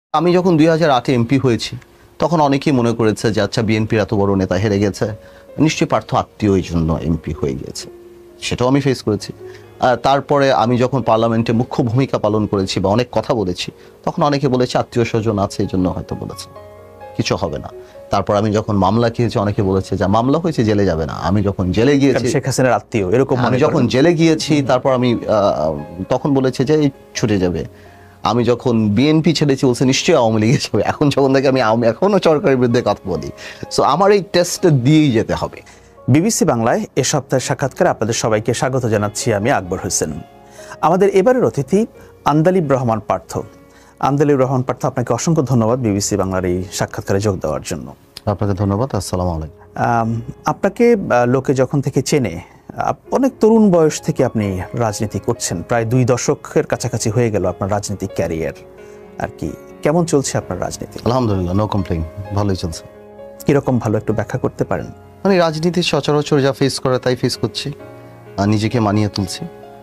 আমি যখন 2008-এ এমপি হয়েছি তখন অনেকেই মনে করেছে যে আচ্ছা বিএনপির এত বড় নেতা হেরে গেছে, নিশ্চয়ই পার্থ আত্মীয় এই জন্য এমপি হয়ে গিয়েছে। সেটাও আমি ফেস করেছি। তারপরে আমি যখন পার্লামেন্টে মুখ্য ভূমিকা পালন করেছি বা অনেক কথা বলেছি, তখন অনেকে বলেছে আত্মীয় স্বজন আছে এই জন্য হয়তো বলেছে, কিছু হবে না। তারপর আমি যখন মামলা খেয়েছি অনেকে বলেছে যে মামলা হয়েছে জেলে যাবে না। আমি যখন জেলে গিয়েছি, শেখ হাসিনার আত্মীয় এরকম আমি যখন জেলে গিয়েছি তারপর আমি তখন বলেছে যে ছুটে যাবে। আমি যখন বিএনপি ছেড়েছি বলছে নিশ্চয়ই আওয়ামী লীগে যাবে। এখন যখন থেকে আমি এখনো সরকারের বিরুদ্ধে কথা বলি। সো আমার এই টেস্টটা দিয়েই যেতে হবে। বিবিসি বাংলায় এ সপ্তাহের সাক্ষাৎকারে আপনাদের সবাইকে স্বাগত জানাচ্ছি আমি আকবর হোসেন। আমাদের এবারের অতিথি আন্দালিব রহমান পার্থ। আন্দালিব রহমান পার্থ, আপনাকে অসংখ্য ধন্যবাদ বিবিসি বাংলার এই সাক্ষাৎকারে যোগ দেওয়ার জন্য। আপনাকে ধন্যবাদ। আসসালামু আলাইকুম। আপনাকে লোকে যখন থেকে চেনে, অনেক তরুণ বয়স থেকে আপনি রাজনীতি করছেন, প্রায় 2 দশকের কাছাকাছি হয়ে গেল আপনার রাজনৈতিক ক্যারিয়ার আর কি। কেমন চলছে আপনার রাজনীতি? আলহামদুলিল্লাহ, নো কমপ্লেইন, ভালোই চলছে। কিরকম ভালো একটু ব্যাখ্যা করতে পারেন? মানে রাজনীতির সচরাচর যা ফেস করে তাই ফেস করছি, নিজেকে মানিয়ে তুলছি।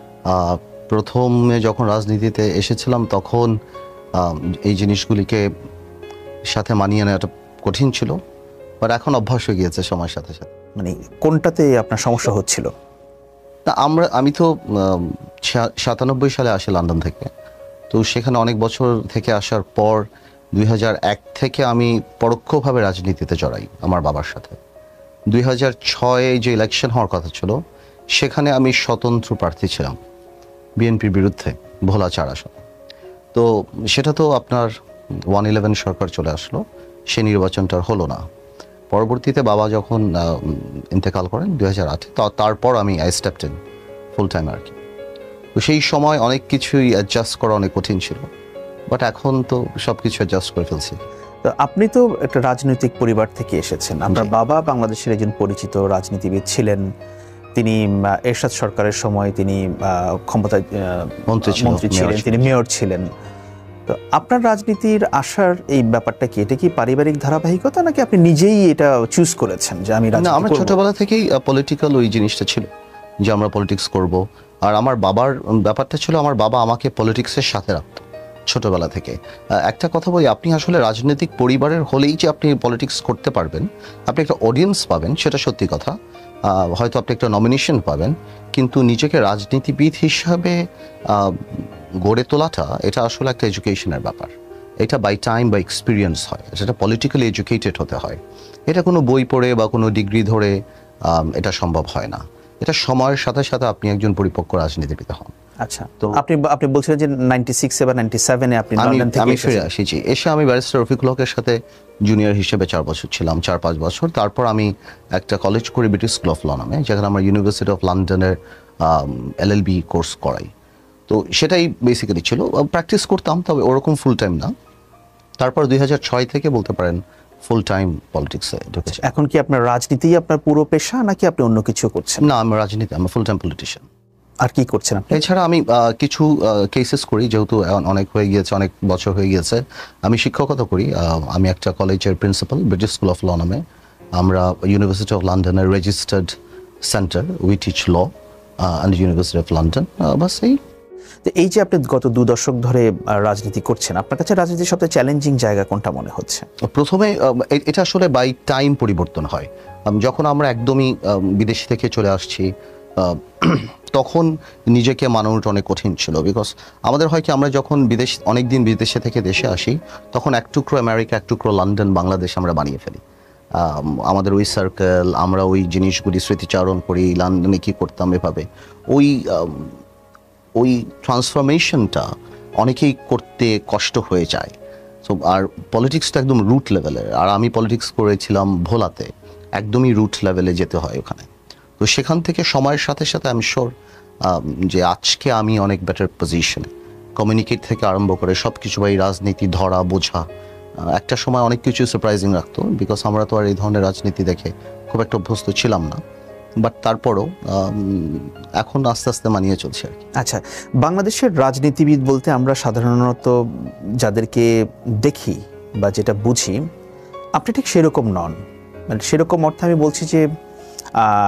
প্রথমে যখন রাজনীতিতে এসেছিলাম তখন এই জিনিসগুলিকে সাথে মানিয়ে নেওয়াটা কঠিন ছিল, বাট এখন অভ্যাস হয়ে গিয়েছে সময়ের সাথে সাথে। মানে কোনটাতে আপনার সমস্যা হচ্ছিল? না, আমি তো 97 সালে আসি লন্ডন থেকে। তো সেখানে অনেক বছর থেকে আসার পর 2001 থেকে আমি পরোক্ষভাবে রাজনীতিতে জড়াই আমার বাবার সাথে। 2006-এ যে ইলেকশন হওয়ার কথা ছিল সেখানে আমি স্বতন্ত্র প্রার্থী ছিলাম বিএনপির বিরুদ্ধে ভোলা 4 আসনে। তো সেটা তো আপনার 111 সরকার চলে আসলো, সে নির্বাচনটা হলো না। পরবর্তীতে বাবা যখন ইন্তেকাল করেন 2008-এ, তারপর আমি I stepped in full time আর কি। তো সেই সময় অনেক কিছুই অ্যাডজাস্ট করা অনেক কঠিন ছিল, বাট এখন তো সব কিছু অ্যাডজাস্ট করে ফেলছি। তো আপনি তো একটা রাজনৈতিক পরিবার থেকে এসেছেন। আপনার বাবা বাংলাদেশের একজন পরিচিত রাজনীতিবিদ ছিলেন। তিনি এরশাদ সরকারের সময় তিনি ক্ষমতায় মন্ত্রী ছিলেন, তিনি মেয়র ছিলেন। তো আপনার রাজনীতির আসার এই ব্যাপারটা কি, এটা কি পারিবারিক ধারাবাহিকতা নাকি আপনি নিজেই এটা চুজ করেছেন যে আমি রাজনীতি করব? না, আমার ছোটবেলা থেকেই পলিটিক্যাল ওই জিনিসটা ছিল যে আমরা পলিটিক্স করব। আর আমার বাবার ব্যাপারটা ছিল, আমার বাবা আমাকে পলিটিক্সের সাথে রাখতো ছোটবেলা থেকে। একটা কথা বলি, আপনি আসলে রাজনৈতিক পরিবারের হলেই যে আপনি পলিটিক্স করতে পারবেন, আপনি একটা অডিয়েন্স পাবেন, সেটা সত্যি কথা। হয়তো আপনি একটা নমিনেশন পাবেন, কিন্তু নিজেকে রাজনীতিবিদ হিসাবে গড়ে তোলাটা এটা আসলে একটা এডুকেশনের ব্যাপার। এটা বাই টাইম বা এক্সপিরিয়েন্স হয়, সেটা পলিটিক্যালি এডুকেটেড হতে হয়। এটা কোনো বই পড়ে বা কোনো ডিগ্রি ধরে এটা সম্ভব হয় না। এটা সময়ের সাথে সাথে আপনি একজন পরিপক্ক রাজনীতিবিদ হন। আচ্ছা, তো আপনি বলছিলেন যে 96-এ বা 97-এ আপনি লন্ডন থেকে ফিরে আসিছি। এসে আমি ব্যারিস্টার রফিকুল হকের সাথে জুনিয়র হিসেবে 4 বছর ছিলাম, 4-5 বছর। তারপর আমি একটা কলেজ করি ব্রিটিশ স্কুল অফ ল নামে, যেখানে আমরা ইউনিভার্সিটি অফ লন্ডনের LLB কোর্স করাই। তো সেটাই বেসিক্যালি ছিল, প্র্যাকটিস করতাম, তবে ওরকম ফুল টাইম না। তারপর 2006 থেকে বলতে পারেন ফুল টাইম পলিটিক্সে ঢুকেছি। এখন কি আপনার রাজনীতি আপনার পুরো পেশা নাকি আপনি অন্য কিছু করছেন? না, আমি রাজনীতি, আমি ফুল টাইম পলিটিশিয়ান। আর কি করছেন আপনি? এছাড়া আমি কিছু কেসেস করি, যেহেতু অনেক হয়ে গিয়েছে, অনেক বছর হয়ে গিয়েছে। আমি শিক্ষকতা করি। আমি একটা কলেজের principal, British school of law নামে। আমরা ইউনিভার্সিটি অফ লন্ডনের registered centre, we teach law and university of London. বাস এই যে আপনি গত 2 দশক ধরে রাজনীতি করছেন, আপনার কাছে রাজনীতির সবচেয়ে চ্যালেঞ্জিং জায়গা কোনটা মনে হচ্ছে? প্রথমে এটা আসলে বাই টাইম পরিবর্তন হয়। যখন আমরা একদমই বিদেশ থেকে চলে আসছি, তখন নিজেকে মানানোটা অনেক কঠিন ছিল। বিকজ আমাদের হয় কি, আমরা যখন অনেকদিন বিদেশে থেকে দেশে আসি, তখন এক টুকরো আমেরিকা, এক টুকরো লন্ডন, বাংলাদেশ আমরা বানিয়ে ফেলি। আমাদের ওই সার্কেল, আমরা ওই জিনিসগুলি স্মৃতিচারণ করি, লন্ডনে কী করতাম এভাবে। ওই ট্রান্সফরমেশনটা অনেকেই করতে কষ্ট হয়ে যায়। সো আর পলিটিক্সটা একদম রুট লেভেলের, আর আমি পলিটিক্স করেছিলাম ভোলাতে, একদমই রুট লেভেলে যেতে হয় ওখানে। তো সেখান থেকে সময়ের সাথে সাথে আমি শিওর যে আজকে আমি অনেক বেটার পজিশনে, কমিউনিকেট থেকে আরম্ভ করে সব কিছু, বা এই রাজনীতি ধরা বোঝা। একটা সময় অনেক কিছু সারপ্রাইজিং রাখতো, বিকজ আমরা তো আর এই ধরনের রাজনীতি দেখে খুব একটা অভ্যস্ত ছিলাম না। বাট তারপরও এখন আস্তে আস্তে মানিয়ে চলছে আর কি। আচ্ছা, বাংলাদেশের রাজনীতিবিদ বলতে আমরা সাধারণত যাদেরকে দেখি বা যেটা বুঝি, আপনি ঠিক সেরকম নন। মানে সেরকম অর্থে আমি বলছি যে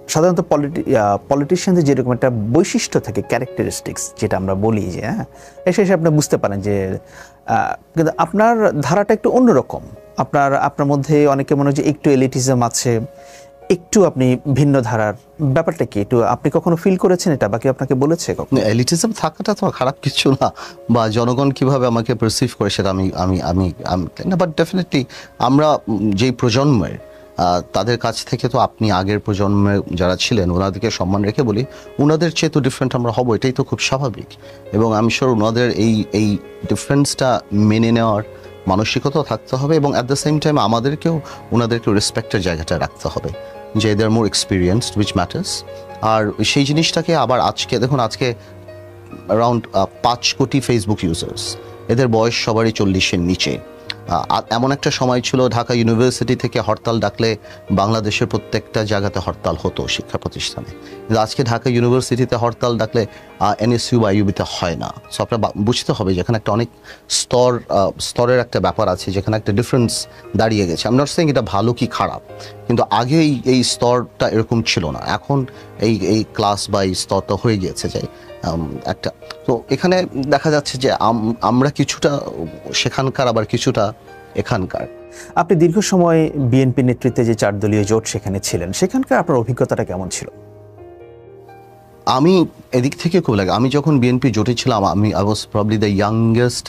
সাধারণত পলিটিশিয়ানদের যেরকম একটা বৈশিষ্ট্য থাকে, ক্যারেক্টারিস্টিক্স যেটা আমরা বলি যে হ্যাঁ, এসে আপনি বুঝতে পারেন যে কিন্তু আপনার ধারাটা একটু অন্যরকম। আপনার মধ্যে অনেকে মনে হয় যে একটু এলিটিজম আছে, একটু আপনি ভিন্ন ধারার। ব্যাপারটা কি একটু আপনি কখনো ফিল করেছেন এটা, বা কেউ আপনাকে বলেছে কখনো? এলিটিজম থাকাটা তো খারাপ কিছু না, বা জনগণ কিভাবে আমাকে পারসিভ করে সেটা আমি আমি আমি না, বাট ডেফিনেটলি আমরা যেই প্রজন্মের তাদের কাছ থেকে তো আপনি আগের প্রজন্মে যারা ছিলেন ওনাদেরকে সম্মান রেখে বলি, ওনাদের চেয়ে তো ডিফারেন্ট আমরা হব, এটাই তো খুব স্বাভাবিক। এবং আমি শিওর ওনাদের এই ডিফারেন্সটা মেনে নেওয়ার মানসিকতা থাকতে হবে, এবং অ্যাট দ্য সেম টাইম আমাদেরকেও ওনাদেরকেও রেসপেক্টের জায়গাটা রাখতে হবে, যে they are more experienced which matters. আর সেই জিনিসটাকে আবার আজকে দেখুন, আজকে অ্যারাউন্ড 5 কোটি ফেসবুক ইউজার্স, এদের বয়স সবারই 40-এর নিচে। এমন একটা সময় ছিল ঢাকা ইউনিভার্সিটি থেকে হরতাল ডাকলে বাংলাদেশের প্রত্যেকটা জায়গাতে হরতাল হতো শিক্ষা প্রতিষ্ঠানে, কিন্তু আজকে ঢাকা ইউনিভার্সিটিতে হরতাল ডাকলে এনএসইউ বা ইউবিতে হয় না। সো আপনার বুঝতে হবে যেখানে একটা অনেক স্তরের একটা ব্যাপার আছে, যেখানে একটা ডিফারেন্স দাঁড়িয়ে গেছে। আমি নট সেইং এটা ভালো কি খারাপ, কিন্তু আগে এই স্তরটা এরকম ছিল না, এখন এই ক্লাস বা এই স্তরটা হয়ে গিয়েছে যে একটা। তো এখানে দেখা যাচ্ছে যে আমরা কিছুটা সেখানকার, আবার কিছুটা এখানকার। আপনি দীর্ঘ সময় বিএনপি নেতৃত্বে যে 4 দলীয় জোট সেখানে ছিলেন, সেখানকার আপনার অভিজ্ঞতাটা কেমন ছিল? আমি এদিক থেকে খুব লাগে, আমি যখন বিএনপি জোটে ছিলাম I was probably the youngest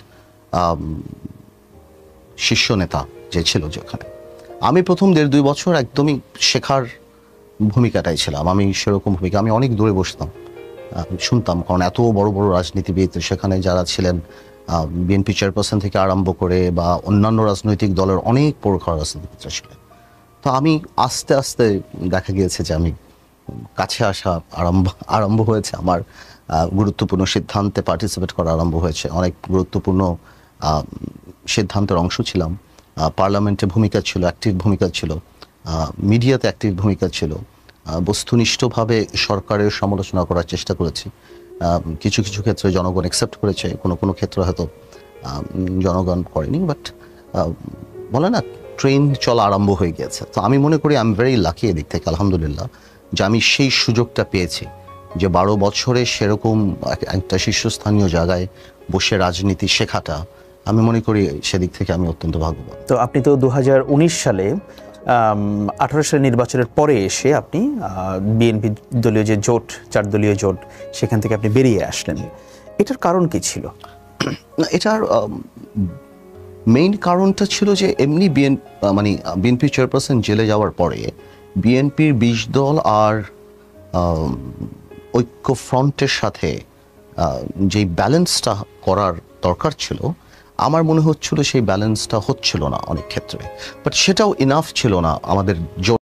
শীর্ষ নেতা যে ছিল যেখানে। আমি প্রথম 1.5-2 বছর একদমই শেখার ভূমিকাটাই ছিলাম। আমি সেরকম ভূমিকা, আমি অনেক দূরে বসতাম, শুনতাম, কারণ এত বড় বড় রাজনীতিবিদ সেখানে যারা ছিলেন, বিএনপি চেয়ারপারসন থেকে আরম্ভ করে বা অন্যান্য রাজনৈতিক দলের অনেক প্রখর রাজনীতিবিদরা ছিলেন। তো আমি আস্তে আস্তে দেখা গিয়েছে যে আমি কাছে আসা আরম্ভ হয়েছে, আমার গুরুত্বপূর্ণ সিদ্ধান্তে পার্টিসিপেট করা আরম্ভ হয়েছে, অনেক গুরুত্বপূর্ণ সিদ্ধান্তের অংশ ছিলাম, পার্লামেন্টে ভূমিকা ছিল, অ্যাক্টিভ ভূমিকা ছিল, মিডিয়াতে অ্যাক্টিভ ভূমিকা ছিল, বস্তুনিষ্ঠভাবে সরকারের সমালোচনা করার চেষ্টা করেছি। কিছু কিছু ক্ষেত্রে জনগণ অ্যাকসেপ্ট করেছে, কোনো ক্ষেত্রে হয়তো জনগণ করেনি, বাট বলে না ট্রেন চলা আরম্ভ হয়ে গিয়েছে। তো আমি মনে করি আই এম ভেরি লাকি এদিক থেকে, আলহামদুলিল্লাহ, যে আমি সেই সুযোগটা পেয়েছি যে 12 বছরে সেরকম একটা শীর্ষস্থানীয় জায়গায় বসে রাজনীতি শেখাটা, আমি মনে করি সেদিক থেকে আমি অত্যন্ত ভাগ্যবান। তো আপনি তো 2019 সালে 18 সালের নির্বাচনের পরে এসে আপনি বিএনপি দলীয় যে জোট, 4 দলীয় জোট, সেখান থেকে আপনি বেরিয়ে আসলেন। এটার কারণ কি ছিল? না, এটার মেইন কারণটা ছিল যে এমনি বিএনপি চেয়ারপারসন জেলে যাওয়ার পরে বিএনপির 20 দল আর ঐক্য ফ্রন্টের সাথে যেই ব্যালেন্সটা করার দরকার ছিল, আমার মনে হচ্ছিল সেই ব্যালেন্সটা হচ্ছিল না অনেক ক্ষেত্রে, বাট সেটাও ইনাফ ছিল না আমাদের